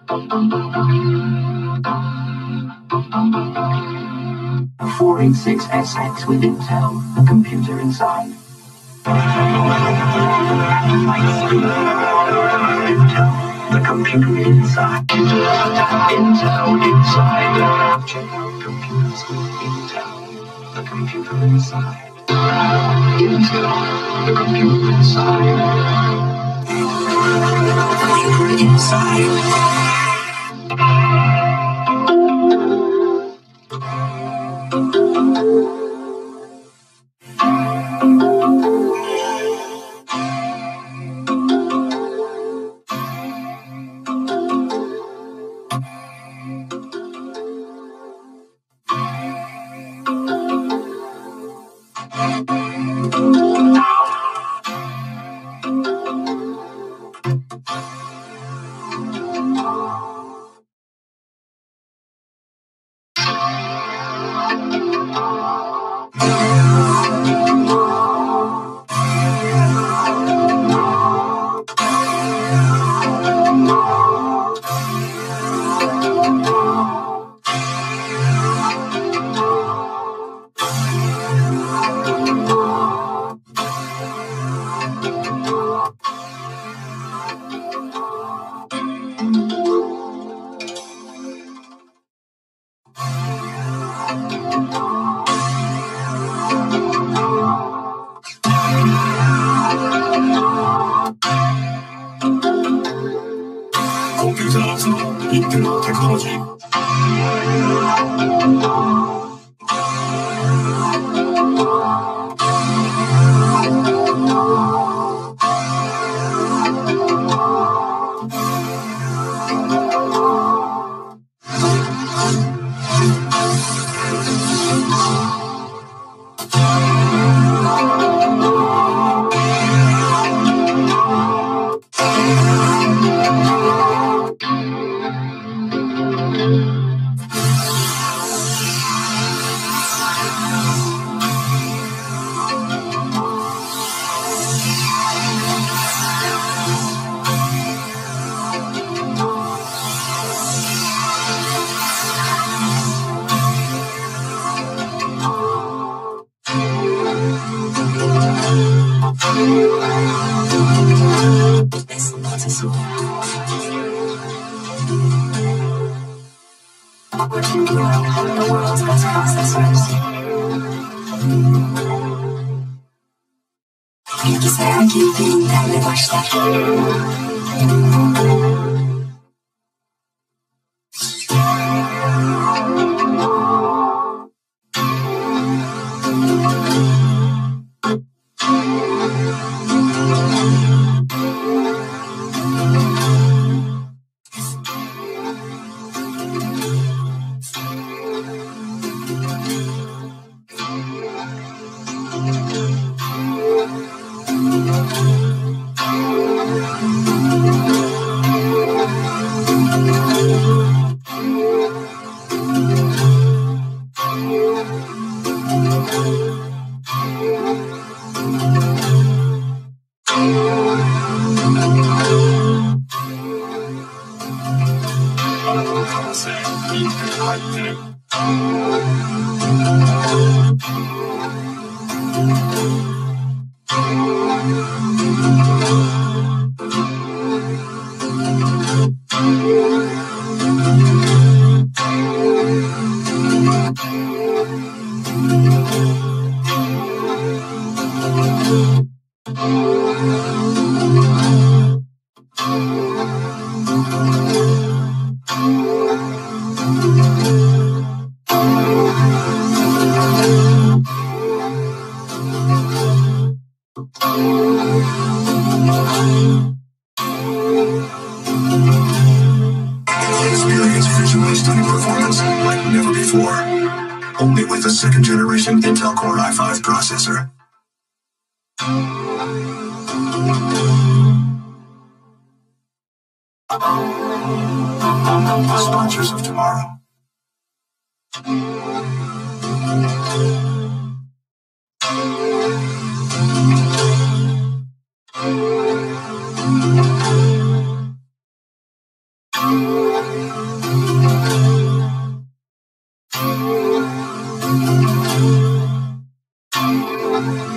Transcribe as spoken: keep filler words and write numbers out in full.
four eighty-six S X with Intel, a computer inside. Intel, the computer inside. Intel inside. Check out computers with Intel, the computer inside. Intel, the computer inside. The computer inside. 컴퓨터 인텔 테크놀로지 Working world, the world's best processors. Bilgisayar girdiğinden başlar. Experience visually stunning performance like never before. Only with the second generation Intel Core i five processor. Sponsors of tomorrow. Thank you.